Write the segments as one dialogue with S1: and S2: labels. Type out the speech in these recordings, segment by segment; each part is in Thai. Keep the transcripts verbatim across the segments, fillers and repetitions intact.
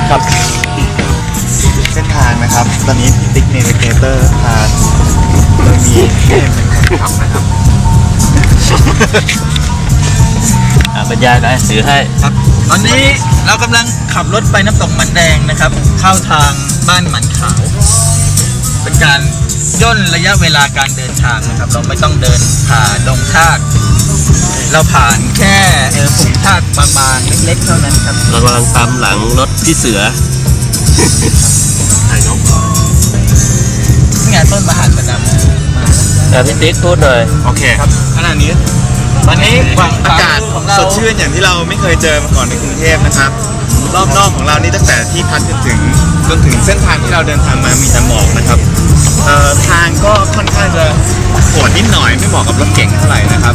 S1: ครับเส้นทางนะครับตอนนี้พี่ติ๊กเนวิเกเตอร์พาโดยมีเกมเป็นคนขับนะครับ
S2: บรรยายไปสื่อให้
S3: ครับตอนนี้เรากำลังขับรถไปน้ำตกหมันแดงนะครับเข้าทางบ้านหมันขาวเป็นการย่นระยะเวลาการเดินทางนะครับเราไม่ต้องเดินผ่าดงทากเราผ่านแค่ฝูงทากบางๆเล็กๆเท่านั้นครับ
S2: เรากำลังตามหลังรถพี่เสือถ่ายน้อง
S3: นี่ไงต้นมหาสนาม
S2: มาพี่ติ๊กพูดหน่อย
S1: โอเคครับขณะนี้
S3: ตอนนี้
S1: อากาศสดชื่นอย่างที่เราไม่เคยเจอมาก่อนในกรุงเทพนะครับรอบนอกของเรานี่ตั้งแต่ที่พักจนถึงจนถึงเส้นทางที่เราเดินทางมามีแต่หมอกนะครับทางก็ค่อนข้างจะโหดนิดหน่อยไม่เหมาะกับรถเก๋งเท่าไหร่นะครับ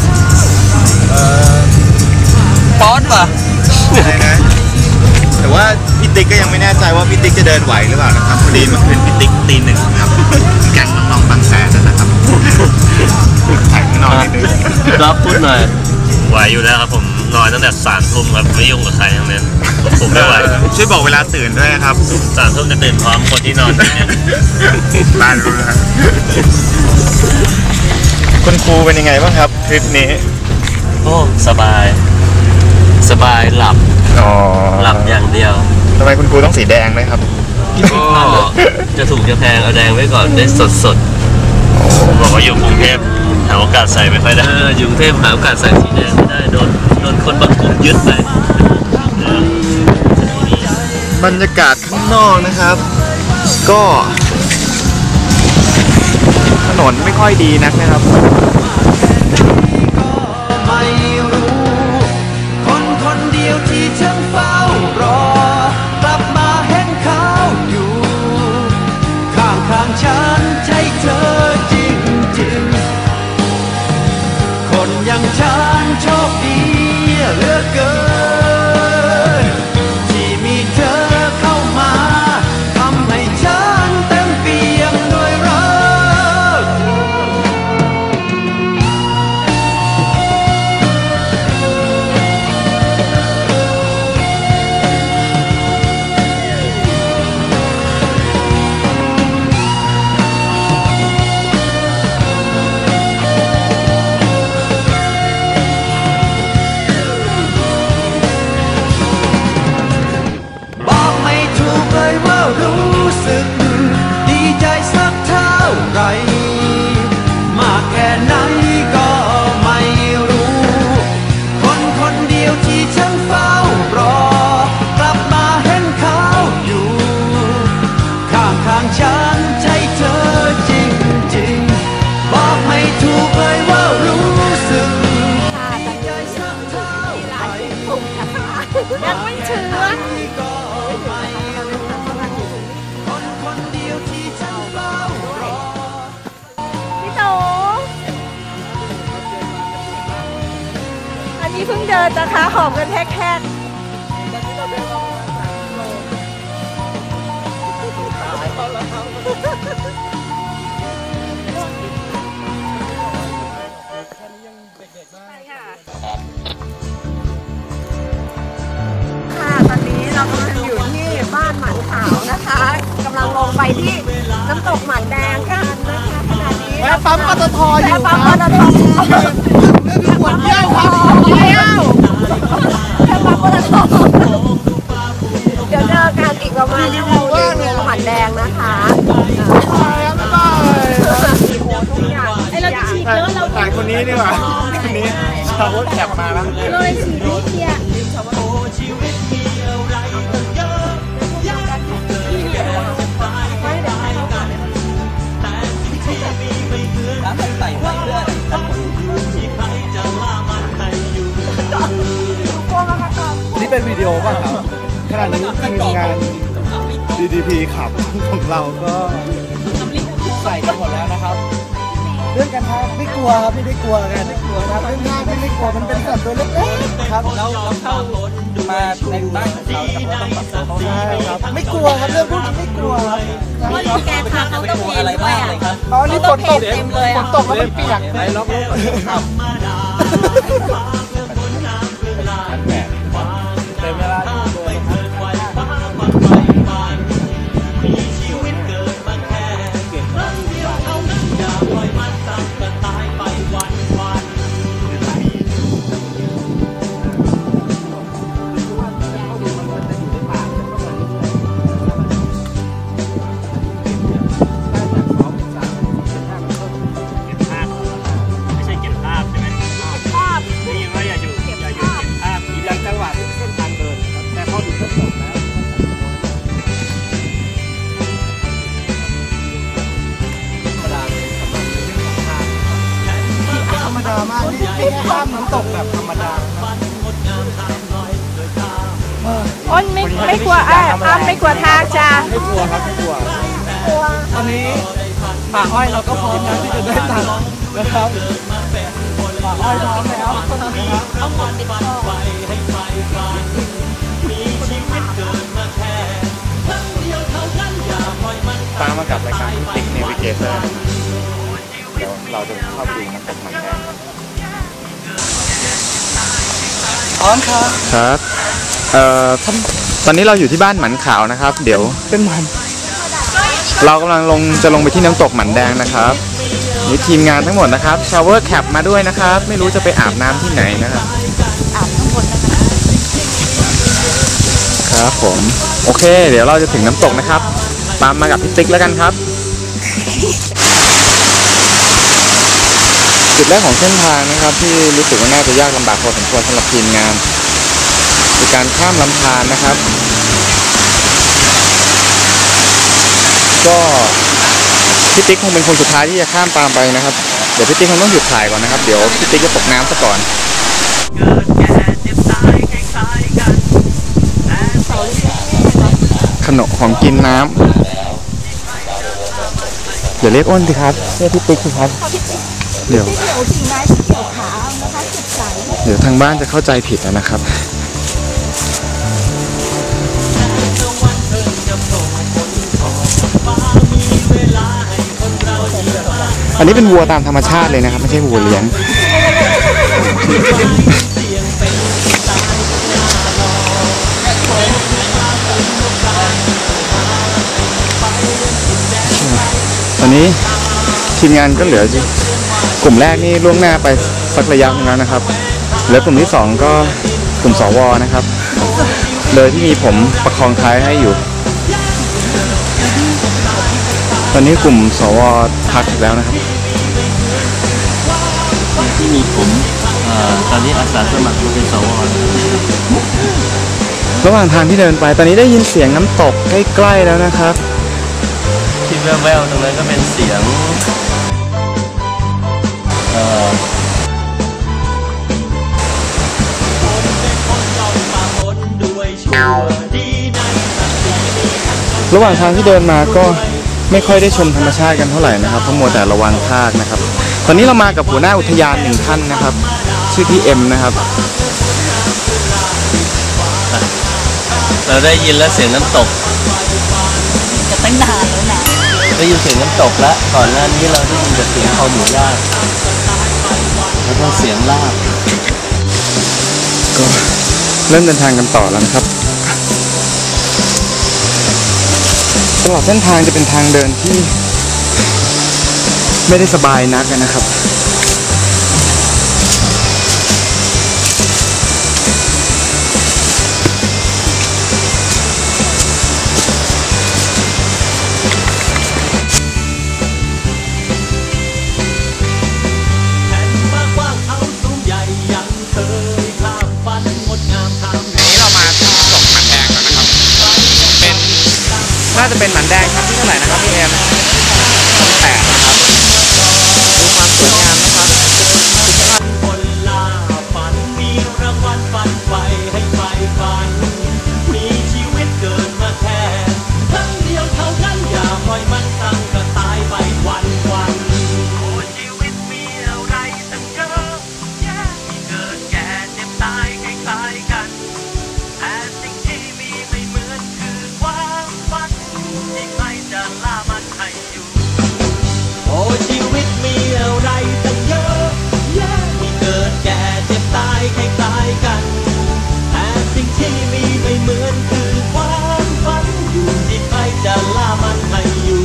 S3: ป๊อดป่ะ
S1: ใช่นะแต่ว่าพี่ติ๊กก็ยังไม่แน่ใจว่าพี่ติ๊กจะเดินไหวหรือเปล่านะครับพอดีมันเป็นพี่ติ๊กตีหนึ่งครับแก๊งน้องๆบางแสนนะครับถ่ายข้างนอกนิดนึง
S2: รับพูดหน่อย
S4: ไหวอยู่แล้วครับผมนอนตั้งแต่สามทุ่มครับไม่ยุ่งกับใครทั้งนั้นผมไม่ไหว
S1: ช่วยบอกเวลาตื่นด้วยนะครับ
S4: สามทุ่มจะตื่นพร้อมคนที่นอนเนี่ย
S1: บ้านรู้แล้วคุณครูเป็นยังไงบ้างครับทริปนี้
S2: โอ้สบายสบายหลับ
S1: อ๋อ
S2: หลับอย่างเดียว
S1: ทำไมคุณครูต้องสีแดงเลยครับ
S2: ก็จะถูกจะแพงเอาแดงไว้ก่อนได้สดสด
S4: บอกว่าอยู่กรุงเทพหาโอกาสใส่ไม่ค่อยได้
S2: อยู่กรุงเทพหาโอกาสใส่สีแดงไม่ได้โดนโดนคนบางกลุ่มยึดไป
S1: บรรยากาศข้างนอกนะครับก็ถนนไม่ค่อยดีนักนะครับ
S5: ไม่รู้คนคนเดียวที่ฉันเฝ้ารอกลับมาเห็นเขาอยู่ข้างข้างฉันใช่เธอจริงจริงคนอย่างฉันโชคดีเหลือเกินที่มีเธอเข้ามาทำให้ฉันเต็มเปี่ยมด้วยรักรู้สึกดีใจสักเท่าไรมากแค่ไหนก็ไม่รู้คนคนเดียวที่ฉันเฝ้ารอกลับมาเห็นเขาอยู่ข้างข้างฉันใช่เธอจริงจริงบอกไม่ถูกเลยว่ารู้สึกดีใจสักเท่าไร
S6: ยังไม่ถึงนี่เพิ่งเดินนะคะหอบกันแทกๆค่ะตอนนี้เรากำลังอยู่ที่บ้านหมันขาวนะคะกำลังลงไปที่น้ำตกหมันแดงกันนะคะขณะนี้
S3: แวะปั๊มปตทอยู่
S6: ปั๊มปตท
S3: นี่คือขวดเยี่ยวครับเยี่ยว
S6: แค่ปั๊มปตทเดี๋ยวเจอกันอีกประมาณชั่วโมงนึงหมันแดงนะคะไอเราจะฉีดเยอะเรา
S1: ถ่ายคนนี้ดีกว่าคนนี้ชาวรถแคบมาแล้ว
S6: เลยฉีดนิดเดียว
S3: นี่เป็นวิดีโอป่ะครับขณะนี้ทีมงาน ดี ดี พี ขับของเราก็ใส่กันหมดแล้วนะครับเรื่องการทางไม่กลัวครับไม่ได้กลัวกันไม่กลัวครับเรื่องทางไม่ได้กลัวมันเป็นสัตว์ตัวเล็กๆครับเราเราเข้ามาในบ้านของเราต้องปรับตัวเขาได้ครับไม่กลัวครับเรื่องพวกนี้ไม่กลัวครับ
S6: ว่าแกทางเขาต้องเปียกด้วยอ่ะ
S3: ตอนนี้ฝนตกเต็มเลยฝนตกแล้วมันเปียกไหนล็อกเต็มเวลาที่โดนมีแค่ข้ามน้ำตกแบบธรรมดาครับ
S7: อ้นไม่ไม่กลัวอ้ายอ้ำไม่กลัวทางจ้า
S3: ไม่กลัวครับไม่กลัวตอนนี้ป่าอ้อยเราก็พร้อมแล้วที่จะได้ตังค์นะครับป่าอ้อยพร้อมแล้ว
S1: ตามมากับรายการติ๊กเนวิเกเตอร์เดี๋ยวเราจะเข้าไปดูน้ำตกหมันแดง
S3: พร้อมครับ
S1: ครับเอ่อตอนนี้เราอยู่ที่บ้านหมันขาวนะครับ เดี๋ยว
S3: เป็นมัน
S1: เรากำลังลงจะลงไปที่น้ำตกหมันแดงนะครับนี่ทีมงานทั้งหมดนะครับชาวเวอร์แคปมาด้วยนะครับ ไม่รู้จะไปอาบน้ำที่ไหนนะครับ
S7: อาบข้างบนนะคะ
S1: ครับผมโอเค เดี๋ยวเราจะถึงน้ำตกนะครับตามมากับพี่ติ๊กแล้วกันครับ จุดแรกของเส้นทางนะครับที่รู้สึกว่าน่าจะยากลำบากพอสมควรสำหรับทีมงานคือการข้ามลำธารนะครับ ก็พี่ติ๊กคงเป็นคนสุดท้ายที่จะข้ามตามไปนะครับเดี๋ยวพี่ติ๊กคงต้องหยุดถ่ายก่อนนะครับเดี๋ยวพี่ติ๊กจะตกน้ำซะก่อนขนมของกินน้ำเดี๋ยวเรียกอ้นสิครับเรียกพี่ติ๊กสิครับเดี๋ยว
S7: เขียวสีไม้สีเขียวขาวนะคะสดใส
S1: เดี๋ยวทางบ้านจะเข้าใจผิดนะครับอันนี้เป็นวัวตามธรรมชาติเลยนะครับไม่ใช่วัวเลี้ยงตอนนี้ทีมงานก็เหลือกลุ่มแรกนี่ล่วงหน้าไปสักระยะนึงแล้วนะครับเหลือกลุ่มที่สองก็กลุ่มสวนะครับโดยที่มีผมประคองท้ายให้อยู่ตอนนี้กลุ่มสวพักแล้วนะครับ
S2: ที่มีผมเอ่อตอนนี้อาสาสมัครมาเป็นสว
S1: ระหว่างทางที่เดินไปตอนนี้ได้ยินเสียงน้ำตกใกล้ๆแล้วนะครับ
S2: ที่แววๆตรงนั้นก็เป็นเสียงเอ่อ
S1: ระหว่างทางที่เดินมาก็ไม่ค่อยได้ชมธรรมชาติกันเท่าไหร่นะครับเพราะมัวแต่ระวังทากนะครับตอนนี้เรามากับหัวหน้าอุทยานหนึ่งท่านนะครับชื่อพี่เอ็มนะครับ
S2: เราได้ยินแล้วเสียงน้ำตก
S7: จะตั้งนานแล้วนะ
S2: ได้ยินเสียงน้ำตกแล้วก่อนหน้านี้เราได้ยินแต่เสียงคอหมูย่างแล้วก็เสียงลาบ
S1: ก็เริ่มเดินทางกันต่อแล้วนะครับตลอดเส้นทางจะเป็นทางเดินที่ไม่ได้สบายนักนะครับน่าจะเป็นหมันแดงครับที่เท่าไหร่นะครับพี่เอ็มแปดนะครับดูความสวยงามนะครับคนลาฝันมีรางวัลฝันไฟให้ไฟฝันมีชีวิตเกิดมาแค่ครั้งเดียวเท่านั้นอย่าปล่อยมันตั้งก็ตายไปวันวันโอ้ชีวิตมีอะไรตั้งเยอะแยะที่เกิดแก่เจ็บตายคล้ายๆกันแต่สิ่งที่มีไม่เหมือนคือความฝันที่ใครจะล่ามันให้อยู่โอ้ชีวิตมีอะไรตั้งเยอะแยะที่เกิดแก่เจ็บตายคล้ายๆกันแต่สิ่งที่มีไม่เหมือนคือความฝันอยู่ที่ใครจะล่ามันให้อยู่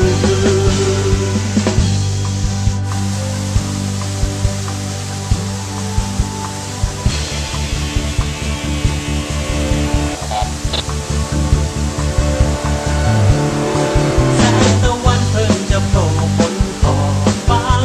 S1: แสงตะวันเพิ่งจะโผล่พ้นขอบฟ้า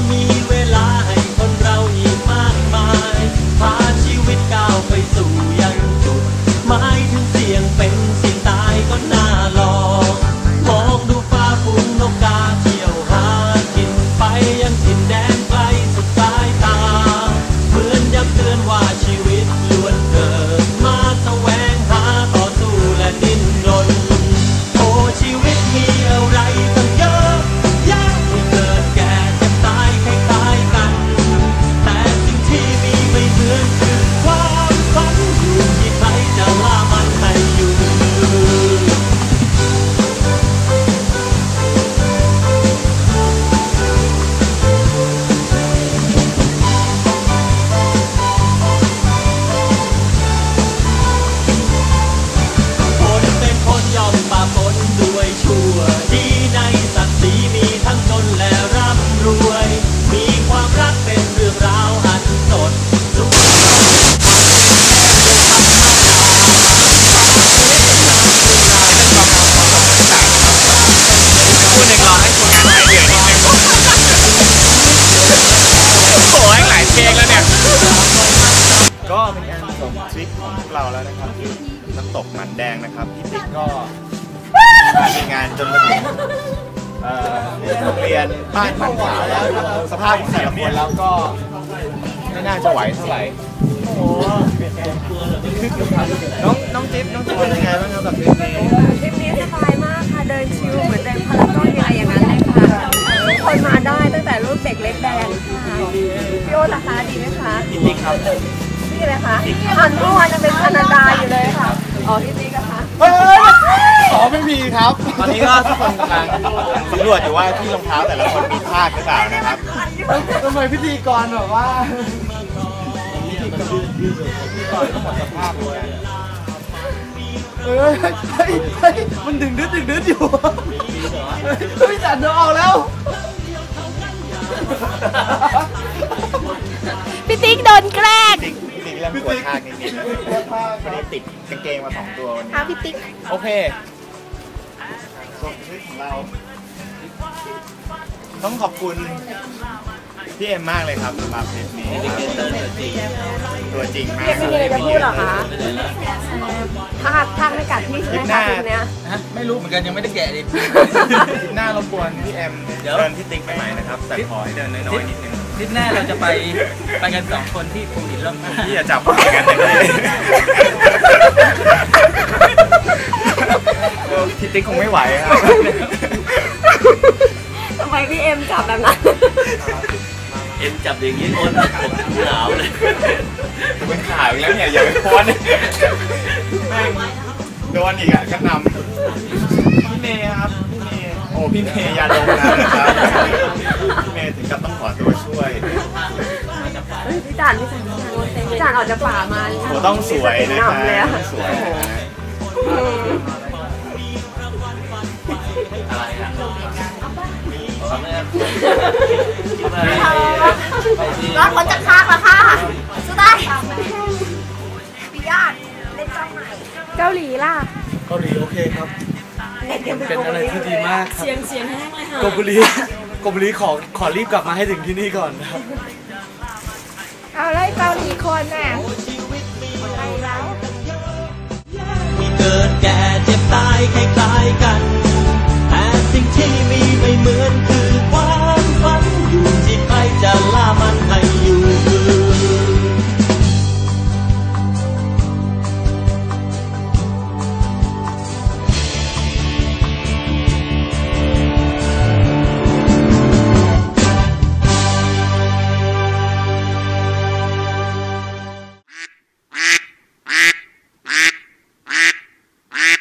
S1: มีงานจนมาถึงเอ่อโรงเรียนบ้านพันขาวแล้วสภาพของแต่ละคนแล้วก็ไม่น่าจะไหวเท่าไหร่โอ้น้องน้องจิ๊บน้องจิ๊บเป็นยังไงบ้างครับกับทริปนี้
S6: ทริปนี้สบายมากค่ะเดินชิลเหมือนเดินพารากอนอะไรอย่างนั้นเลยค่ะทุกคนมาได้ตั้งแต่รุ่นเด็กเล็กแดงค่ะพี่โอราคาดีไหมคะ
S1: พี่ติ๊กครับ
S6: พี่อะไรคะอันเมื่อวานยังเป็นแคนาดาอยู่เลยค่ะอ๋อพี่ติ๊กอะคะ
S3: เฮ้ยขอไม่มีครับ
S1: ตอนนี้ก็ทุกคนกำลังสำรวจอยู่ว่าที่รองเท้าแต่ละคนมีพลาดหรือเปล่านะครับ
S3: ทำไมพิธีกรแบบว่า
S1: พี่ก่อนก็หมดสภาพเลย
S3: เฮ้ยเฮ้ยเฮ้ยมันดึงดึดดึงดึดอยู่เฮ้ยจัดเดี๋ยวออกแล้ว
S7: พี่ติ๊กโดนแกล้ง
S1: ติ๊กติ๊กเริ่มปวดท่านิดๆวันนี้ติดกางเกงมาสองตัววันนี้
S7: อ่ะพี่ติ๊ก
S1: โอเคส่วนชีวิตของเรา ต้องขอบคุณพี่เอ็มมากเลยครับสำหรับทริปนี้ตัวจริงมาก
S6: พี่ไม่มีอะไรจะพูดหรอคะถ้าถ้าไม่กัดพี่ใช่ไหมคะทริปเนี้ย
S2: ไม่รู้เหมือนกันยังไม่ได้แกะดิ
S1: ทริปหน้ารบกวนพี่เอ็มเดินพี่ติ๊กไปใหม่นะครับแต่ขอให้เดินน้อยๆนิดนึง
S2: ทริปหน้าเราจะไปไปกันสองคนที่ภูหินร่องกล้า
S1: พี่อย่าจับมือกันนะพี่พี่ติ๊กคงไม่ไหวครับ
S6: ทำไมพี่เอ็มจับแบบนั้น
S2: เอ็มจับอย่างนี้โอนผมหนาวเลย
S1: เป็นข่าวอีกแล้วเนี่ยอย่าไปโพสต์แม่งโดนอีกอ่ะก็นำพี่เมย์ครับพี่เมย์โอ้พี่เมย์ยาดมแล้วนะครับพี่เมย์ถึงกับต้องขอตัวช่วย
S6: พี่จานพี่จานพี่จานออกจากป่ามา
S1: โอ้ต้องสวยนะครับ
S6: หำเลยอะ
S1: ต้องสวยนะ
S2: อะไรอ่ะทำไมอ่ะ
S6: รอดพ้นจากคากแล้วค่ะสุดท้ายพี่ญาติเล่นกล้องใหม่
S7: เกาหลีล่ะ
S3: เกาหลีโอเคครับ
S6: เล่นเกม
S3: เป็นอะไรที่ดีมากครับ
S6: เสียงเสียงแห้งเลยค่ะ
S3: กบุรีกบุรีขอขอรีบกลับมาให้ถึงที่นี่ก่อนนะครับ
S7: เอาเลยเกาหลีคนน่ะ